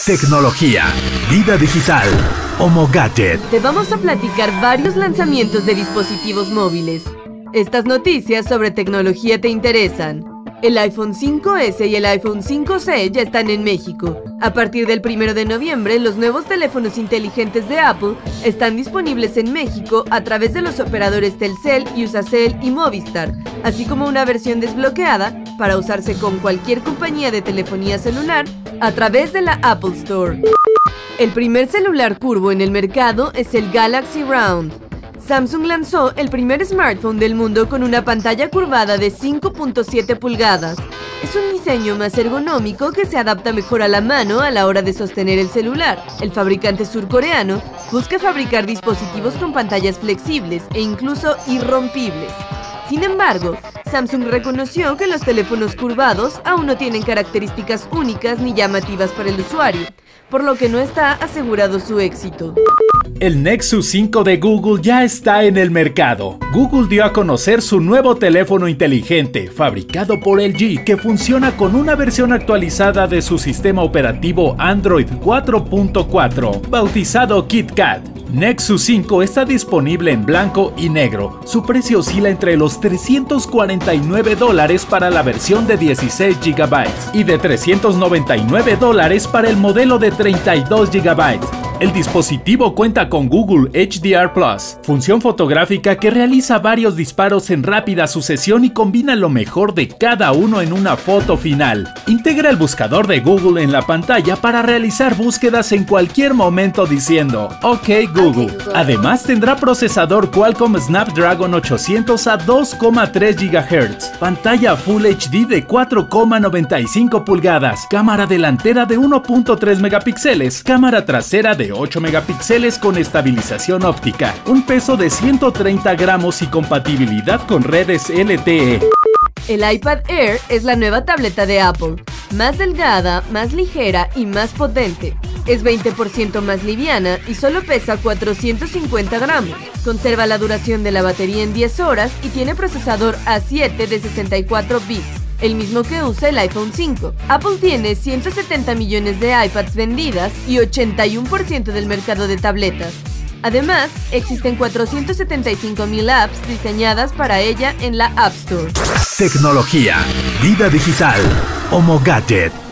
Tecnología, vida digital, Homo Gadget. Te vamos a platicar varios lanzamientos de dispositivos móviles. Estas noticias sobre tecnología te interesan. El iPhone 5S y el iPhone 5C ya están en México. A partir del 1 de noviembre, los nuevos teléfonos inteligentes de Apple están disponibles en México a través de los operadores Telcel, Usacell y Movistar, así como una versión desbloqueada para usarse con cualquier compañía de telefonía celular a través de la Apple Store. El primer celular curvo en el mercado es el Galaxy Round. Samsung lanzó el primer smartphone del mundo con una pantalla curvada de 5.7 pulgadas. Es un diseño más ergonómico que se adapta mejor a la mano a la hora de sostener el celular. El fabricante surcoreano busca fabricar dispositivos con pantallas flexibles e incluso irrompibles. Sin embargo, Samsung reconoció que los teléfonos curvados aún no tienen características únicas ni llamativas para el usuario, por lo que no está asegurado su éxito. El Nexus 5 de Google ya está en el mercado. Google dio a conocer su nuevo teléfono inteligente, fabricado por LG, que funciona con una versión actualizada de su sistema operativo Android 4.4, bautizado KitKat. Nexus 5 está disponible en blanco y negro. Su precio oscila entre los $349 para la versión de 16 GB y de $399 para el modelo de 32 GB. El dispositivo cuenta con Google HDR+, función fotográfica que realiza varios disparos en rápida sucesión y combina lo mejor de cada uno en una foto final. Integra el buscador de Google en la pantalla para realizar búsquedas en cualquier momento diciendo OK Google. Además tendrá procesador Qualcomm Snapdragon 800 a 2,3 GHz, pantalla Full HD de 4,95 pulgadas, cámara delantera de 1.3 megapíxeles, cámara trasera de 8 megapíxeles con estabilización óptica, un peso de 130 gramos y compatibilidad con redes LTE. El iPad Air es la nueva tableta de Apple, más delgada, más ligera y más potente. Es 20% más liviana y solo pesa 450 gramos. Conserva la duración de la batería en 10 horas y tiene procesador A7 de 64 bits. El mismo que usa el iPhone 5. Apple tiene 170 millones de iPads vendidas y 81% del mercado de tabletas. Además, existen 475,000 apps diseñadas para ella en la App Store. Tecnología, vida digital, Homo Gadget.